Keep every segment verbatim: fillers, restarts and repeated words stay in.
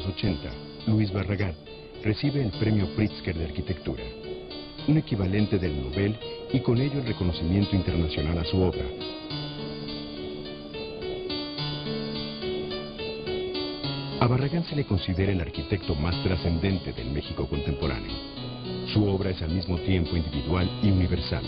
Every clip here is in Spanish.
ochenta, Luis Barragán recibe el Premio Pritzker de Arquitectura, un equivalente del Nobel y con ello el reconocimiento internacional a su obra. A Barragán se le considera el arquitecto más trascendente del México contemporáneo. Su obra es al mismo tiempo individual y universal.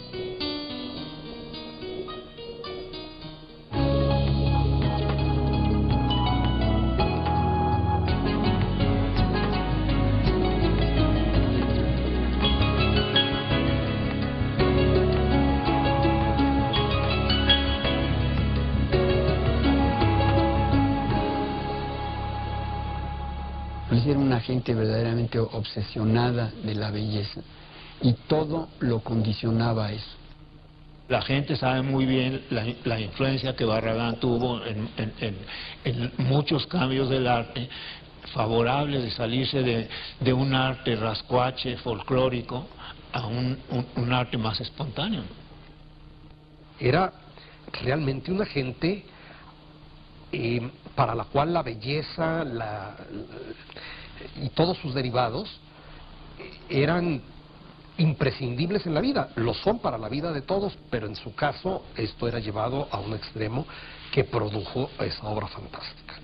Era una gente verdaderamente obsesionada de la belleza y todo lo condicionaba a eso. La gente sabe muy bien la, la influencia que Barragán tuvo en, en, en, en muchos cambios del arte, favorables de salirse de, de un arte rascuache, folclórico, a un, un, un arte más espontáneo. Era realmente una gente eh, para la cual la belleza la, y todos sus derivados eran imprescindibles en la vida. Lo son para la vida de todos, pero en su caso esto era llevado a un extremo que produjo esa obra fantástica.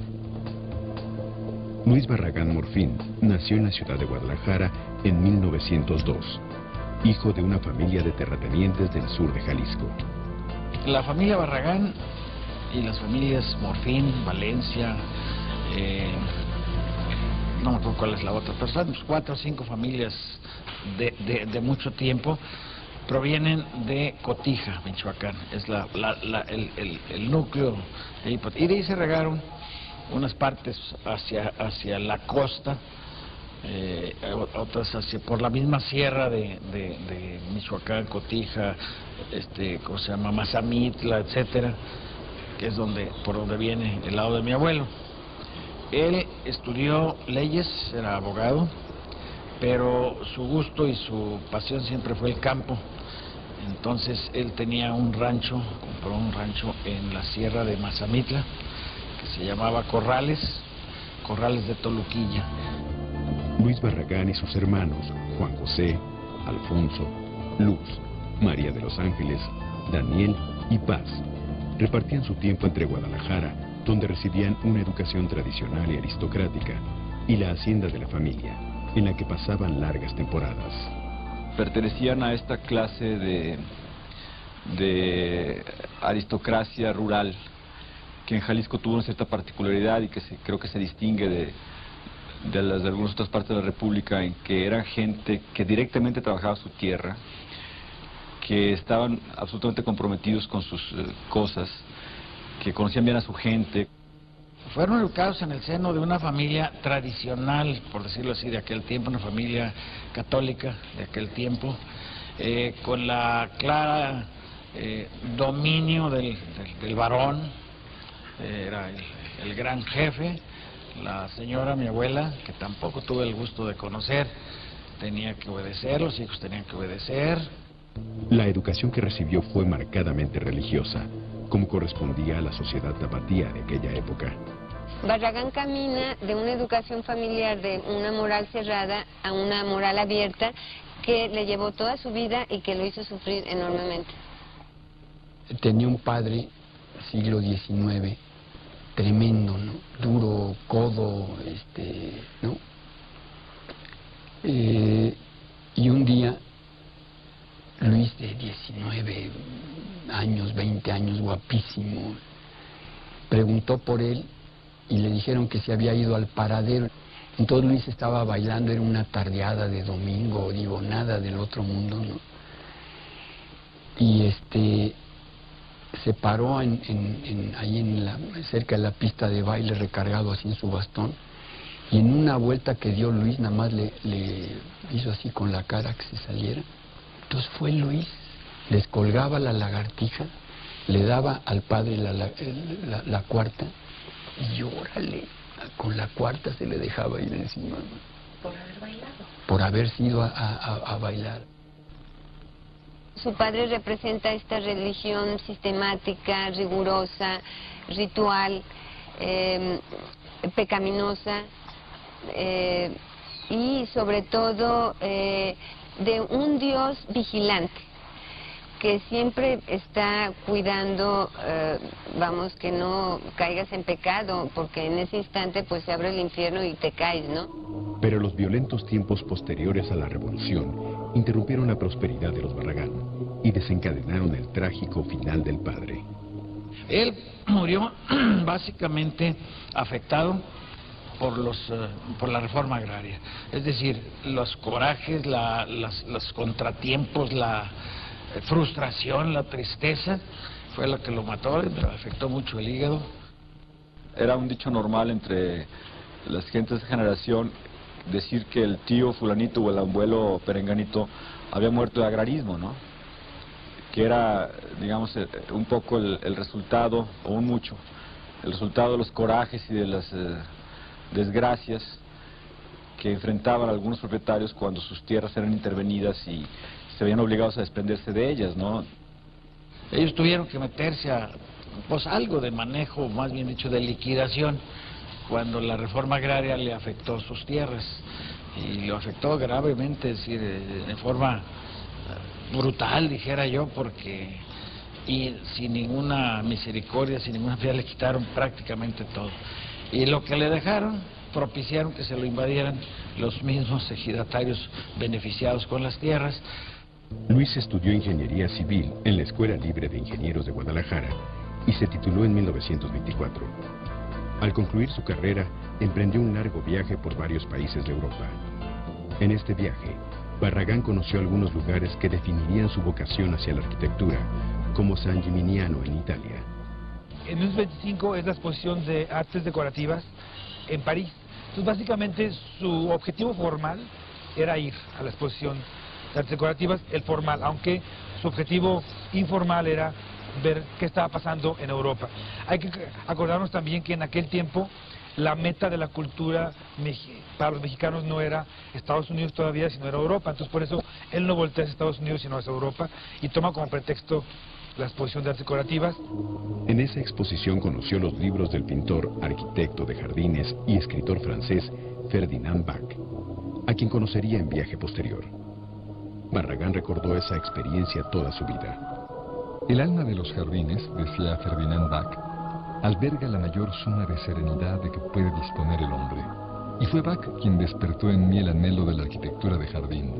Luis Barragán Morfín nació en la ciudad de Guadalajara en mil novecientos dos, hijo de una familia de terratenientes del sur de Jalisco. La familia Barragán y las familias Morfín, Valencia, eh, no me acuerdo cuál es la otra, pero son cuatro o cinco familias de, de, de mucho tiempo, provienen de Cotija, Michoacán, es la, la, la, el, el, el núcleo, y de ahí se regaron unas partes hacia, hacia la costa, eh, otras hacia, por la misma sierra de, de, de Michoacán, Cotija, este, ¿cómo se llama? Mazamitla, etcétera, que es donde, por donde viene el lado de mi abuelo. Él estudió leyes, era abogado, pero su gusto y su pasión siempre fue el campo. Entonces él tenía un rancho, compró un rancho en la sierra de Mazamitla, que se llamaba Corrales, Corrales de Toluquilla. Luis Barragán y sus hermanos, Juan José, Alfonso, Luz, María de los Ángeles, Daniel y Paz, repartían su tiempo entre Guadalajara, donde recibían una educación tradicional y aristocrática, y la hacienda de la familia, en la que pasaban largas temporadas. Pertenecían a esta clase de, de aristocracia rural, que en Jalisco tuvo una cierta particularidad y que se, creo que se distingue de, de las de algunas otras partes de la República, en que eran gente que directamente trabajaba su tierra, que estaban absolutamente comprometidos con sus eh, cosas, que conocían bien a su gente. Fueron educados en el seno de una familia tradicional, por decirlo así, de aquel tiempo, una familia católica de aquel tiempo, eh, con la clara eh, dominio del, del, del varón, eh, era el, el gran jefe. La señora, mi abuela, que tampoco tuve el gusto de conocer, tenía que obedecer, los hijos tenían que obedecer. La educación que recibió fue marcadamente religiosa, como correspondía a la sociedad tapatía de aquella época. Barragán camina de una educación familiar, de una moral cerrada a una moral abierta, que le llevó toda su vida y que lo hizo sufrir enormemente. Tenía un padre, siglo diecinueve, tremendo, ¿no? Duro, codo, este, ¿no? Eh, y un día, Luis, de diecinueve años, veinte años, guapísimo, preguntó por él y le dijeron que se había ido al paradero. Entonces Luis estaba bailando, era una tardeada de domingo, digo, nada del otro mundo, ¿no? Y este se paró en, en, en, ahí en la, cerca de la pista de baile, recargado así en su bastón, y en una vuelta que dio Luis, nada más le, le hizo así con la cara que se saliera. Entonces fue Luis, descolgaba la lagartija, le daba al padre la, la, la, la cuarta, y órale, con la cuarta se le dejaba ir encima. ¿Por haber bailado? Por haber sido a, a, a bailar. Su padre representa esta religión sistemática, rigurosa, ritual, eh, pecaminosa, eh, y sobre todo eh, de un Dios vigilante que siempre está cuidando, eh, vamos, que no caigas en pecado, porque en ese instante pues se abre el infierno y te caes, ¿no? Pero los violentos tiempos posteriores a la revolución interrumpieron la prosperidad de los Barragán y desencadenaron el trágico final del padre. Él murió básicamente afectado por los eh, por la reforma agraria, es decir, los corajes, la, las, los contratiempos, la frustración, la tristeza, fue lo que lo mató, le afectó mucho el hígado. Era un dicho normal entre las gentes de esa generación decir que el tío fulanito o el abuelo perenganito había muerto de agrarismo, ¿no? Que era, digamos, un poco el, el resultado, o un mucho, el resultado de los corajes y de las eh, desgracias que enfrentaban algunos propietarios cuando sus tierras eran intervenidas y se veían obligados a desprenderse de ellas, ¿no? Ellos tuvieron que meterse a, pues, algo de manejo, más bien dicho, de liquidación, cuando la reforma agraria le afectó sus tierras, y lo afectó gravemente, es decir, de forma brutal, dijera yo, porque y sin ninguna misericordia, sin ninguna piedad, le quitaron prácticamente todo. Y lo que le dejaron, propiciaron que se lo invadieran los mismos ejidatarios beneficiados con las tierras. Luis estudió Ingeniería Civil en la Escuela Libre de Ingenieros de Guadalajara y se tituló en mil novecientos veinticuatro. Al concluir su carrera, emprendió un largo viaje por varios países de Europa. En este viaje, Barragán conoció algunos lugares que definirían su vocación hacia la arquitectura, como San Gimignano en Italia. En mil novecientos veinticinco es la exposición de artes decorativas en París. Entonces, básicamente, su objetivo formal era ir a la exposición de artes decorativas, el formal, aunque su objetivo informal era ver qué estaba pasando en Europa. Hay que acordarnos también que en aquel tiempo la meta de la cultura para los mexicanos no era Estados Unidos todavía, sino era Europa. Entonces, por eso él no voltea hacia Estados Unidos, sino hacia Europa, y toma como pretexto la exposición de artes decorativas. En esa exposición conoció los libros del pintor, arquitecto de jardines y escritor francés Ferdinand Bach, a quien conocería en viaje posterior. Barragán recordó esa experiencia toda su vida. El alma de los jardines, decía Ferdinand Bach, alberga la mayor suma de serenidad de que puede disponer el hombre. Y fue Bach quien despertó en mí el anhelo de la arquitectura de jardín.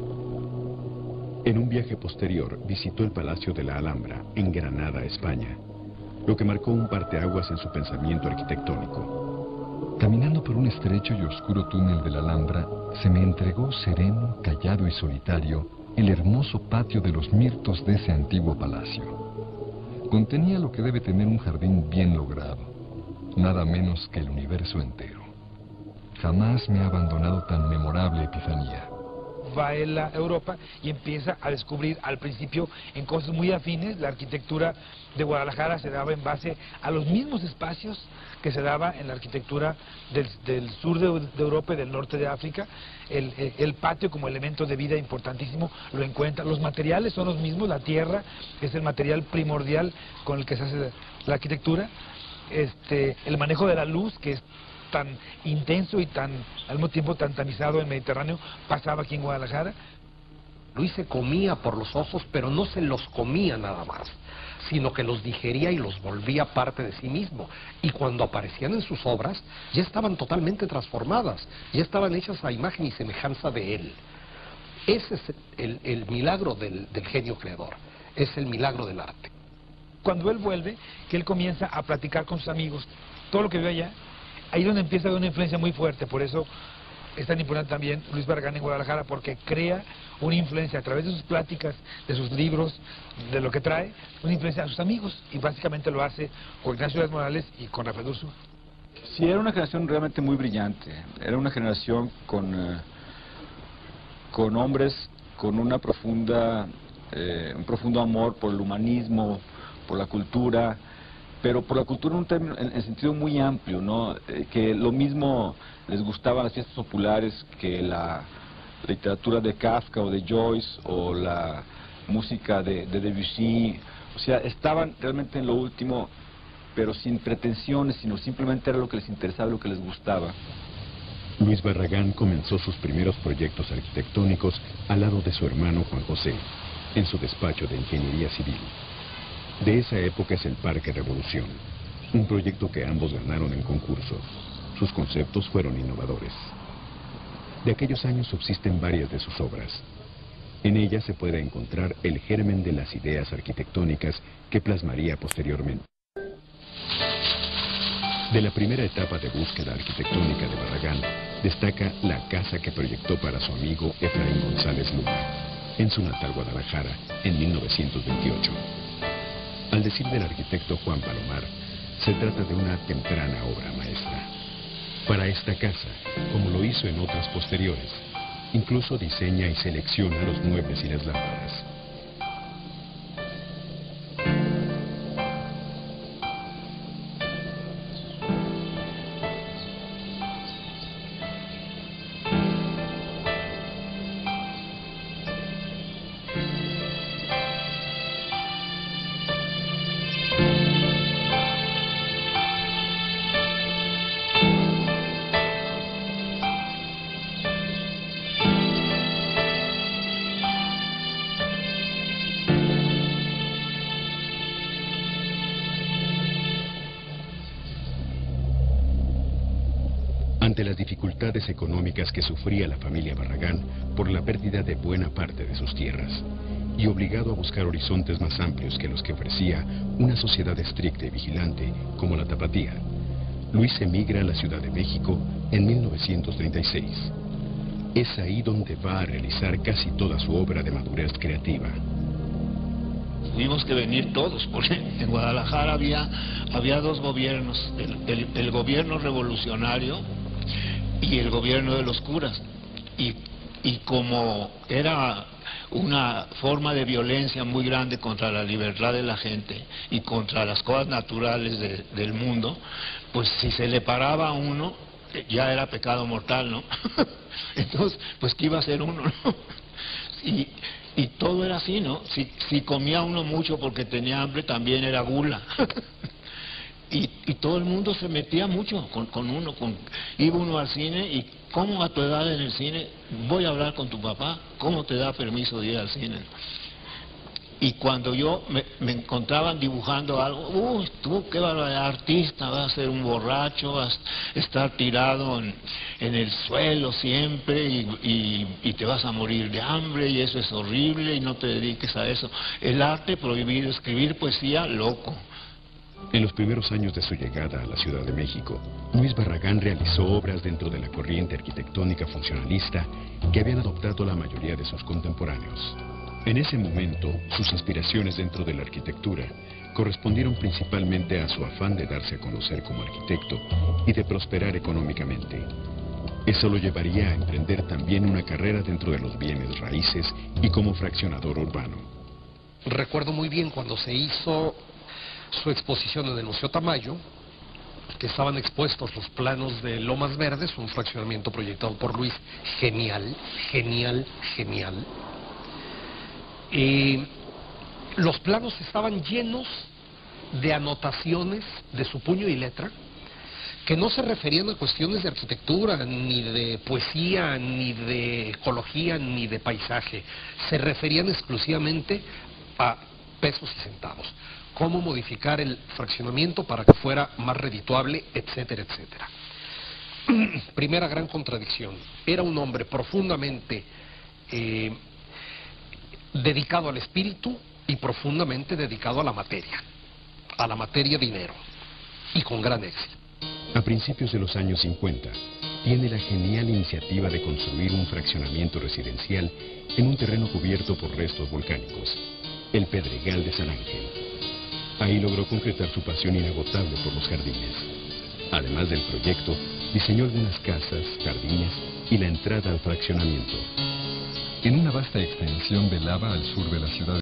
En un viaje posterior visitó el Palacio de la Alhambra, en Granada, España, lo que marcó un parteaguas en su pensamiento arquitectónico. Caminando por un estrecho y oscuro túnel de la Alhambra, se me entregó sereno, callado y solitario el hermoso patio de los mirtos de ese antiguo palacio. Contenía lo que debe tener un jardín bien logrado, nada menos que el universo entero. Jamás me ha abandonado tan memorable epifanía. Va él a Europa y empieza a descubrir al principio en cosas muy afines. La arquitectura de Guadalajara se daba en base a los mismos espacios que se daba en la arquitectura del, del sur de, de Europa y del norte de África. El, el, el patio como elemento de vida importantísimo lo encuentra. Los materiales son los mismos, la tierra es el material primordial con el que se hace la arquitectura. Este, el manejo de la luz, que es tan intenso y tan al mismo tiempo tan tamizado en el Mediterráneo, pasaba aquí en Guadalajara. Luis se comía por los ojos, pero no se los comía nada más, sino que los digería y los volvía parte de sí mismo. Y cuando aparecían en sus obras, ya estaban totalmente transformadas, ya estaban hechas a imagen y semejanza de él. Ese es el, el milagro del, del genio creador, es el milagro del arte. Cuando él vuelve, que él comienza a platicar con sus amigos, todo lo que vio allá, ahí es donde empieza a haber una influencia muy fuerte. Por eso es tan importante también Luis Barragán en Guadalajara, porque crea una influencia a través de sus pláticas, de sus libros, de lo que trae, una influencia a sus amigos, y básicamente lo hace con Ignacio Díaz Morales y con Rafael Ursúa. Sí, era una generación realmente muy brillante, era una generación con, eh, con hombres con una profunda, eh, un profundo amor por el humanismo, por la cultura, pero por la cultura en un término, en, en sentido muy amplio, ¿no? Eh, que lo mismo les gustaban las fiestas populares que la literatura de Kafka o de Joyce o la música de, de Debussy. O sea, estaban realmente en lo último, pero sin pretensiones, sino simplemente era lo que les interesaba, lo que les gustaba. Luis Barragán comenzó sus primeros proyectos arquitectónicos al lado de su hermano Juan José, en su despacho de ingeniería civil. De esa época es el Parque Revolución, un proyecto que ambos ganaron en concurso. Sus conceptos fueron innovadores. De aquellos años subsisten varias de sus obras. En ellas se puede encontrar el germen de las ideas arquitectónicas que plasmaría posteriormente. De la primera etapa de búsqueda arquitectónica de Barragán, destaca la casa que proyectó para su amigo Efraín González Luna, en su natal Guadalajara, en mil novecientos veintiocho. Al decir del arquitecto Juan Palomar, se trata de una temprana obra maestra. Para esta casa, como lo hizo en otras posteriores, incluso diseña y selecciona los muebles y las lámparas. Ante las dificultades económicas que sufría la familia Barragán por la pérdida de buena parte de sus tierras, y obligado a buscar horizontes más amplios que los que ofrecía una sociedad estricta y vigilante como la Tapatía, Luis emigra a la Ciudad de México en mil novecientos treinta y seis. Es ahí donde va a realizar casi toda su obra de madurez creativa. Tuvimos que venir todos, porque en Guadalajara había, había dos gobiernos, el, el, el gobierno revolucionario y el gobierno de los curas, y, y como era una forma de violencia muy grande contra la libertad de la gente y contra las cosas naturales de, del mundo, pues si se le paraba a uno, ya era pecado mortal, ¿no? Entonces, pues ¿qué iba a hacer uno, no? Y, y todo era así, ¿no? Si, si comía uno mucho porque tenía hambre, también era gula. Y, y todo el mundo se metía mucho con, con uno, con, iba uno al cine y ¿cómo a tu edad en el cine? Voy a hablar con tu papá, ¿cómo te da permiso de ir al cine? Y cuando yo me, me encontraban dibujando algo, uy, tú qué barbaridad, artista, vas a ser un borracho, vas a estar tirado en, en el suelo siempre y, y, y te vas a morir de hambre y eso es horrible y no te dediques a eso. El arte prohibido, escribir poesía, loco. En los primeros años de su llegada a la Ciudad de México, Luis Barragán realizó obras dentro de la corriente arquitectónica funcionalista que habían adoptado la mayoría de sus contemporáneos. En ese momento, sus inspiraciones dentro de la arquitectura correspondieron principalmente a su afán de darse a conocer como arquitecto y de prosperar económicamente. Eso lo llevaría a emprender también una carrera dentro de los bienes raíces y como fraccionador urbano. Recuerdo muy bien cuando se hizo su exposición en el Museo Tamayo, que estaban expuestos los planos de Lomas Verdes, un fraccionamiento proyectado por Luis, genial, genial, genial. Eh, los planos estaban llenos de anotaciones de su puño y letra, que no se referían a cuestiones de arquitectura, ni de poesía, ni de ecología, ni de paisaje. Se referían exclusivamente a pesos y centavos. Cómo modificar el fraccionamiento para que fuera más redituable, etcétera, etcétera. Primera gran contradicción. Era un hombre profundamente eh, dedicado al espíritu y profundamente dedicado a la materia, a la materia dinero, y con gran éxito. A principios de los años cincuenta, tiene la genial iniciativa de construir un fraccionamiento residencial en un terreno cubierto por restos volcánicos, el Pedregal de San Ángel. Ahí logró concretar su pasión inagotable por los jardines. Además del proyecto, diseñó algunas casas, jardines y la entrada al fraccionamiento. En una vasta extensión de lava al sur de la ciudad